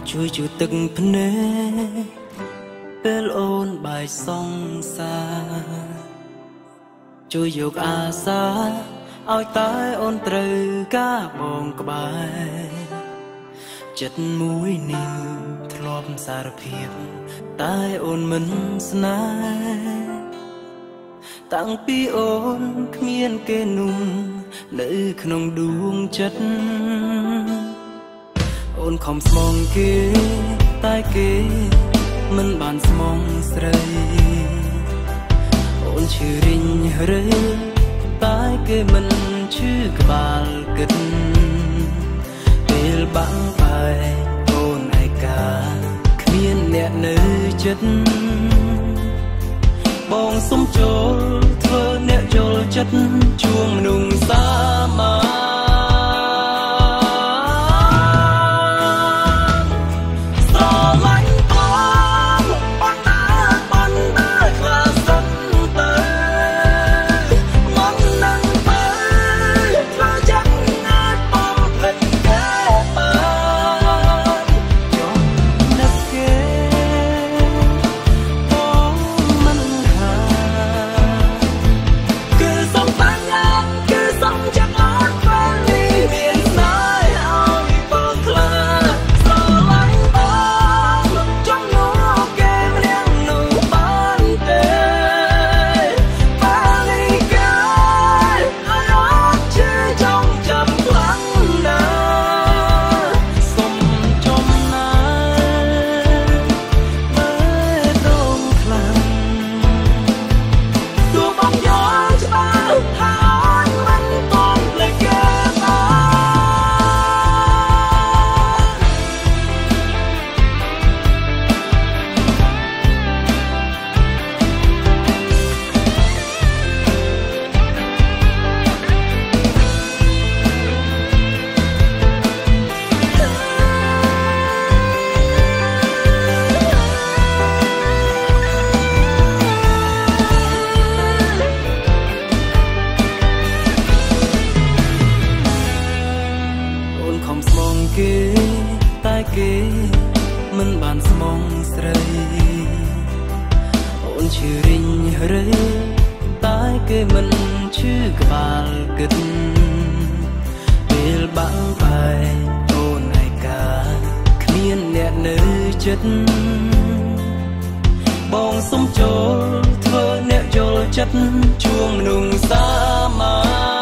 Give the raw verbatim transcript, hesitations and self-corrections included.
ជួយជួយទឹកភ្នែកពេលអូនបាយសង្សារជួយយកអាសាឲ្យតែអូនត្រូវការបងក្បែរចិត្តមួយនេះធ្លាប់សារភាពតែអូនមិនស្នេហ៍តាំងពីអូនគ្មានគេនោះនៅក្នុងដួងចិត្តអូនខំស្មងគេតែគេមិនបានស្មងស្រីអូនឈឺរិញរើតែគេមិនឈឺក្បាលគិតពេលបាំងបែអូនឯកាគ្មានអ្នកនៅចិត្តបងសុំចូលធ្វើអ្នកយល់ចិត្តជួងមនុស្សសាមាតែគេមិនបានស្មងស្រីអូនឈឺរិញរើតែគេមិនឈឺក្បាលគិតពេលបាំងបែអូនឯកាគ្មានអ្នកនៅចិត្តបងសុំចូលធ្វើអ្នកយល់ចិត្តជួងមនុស្សសាមា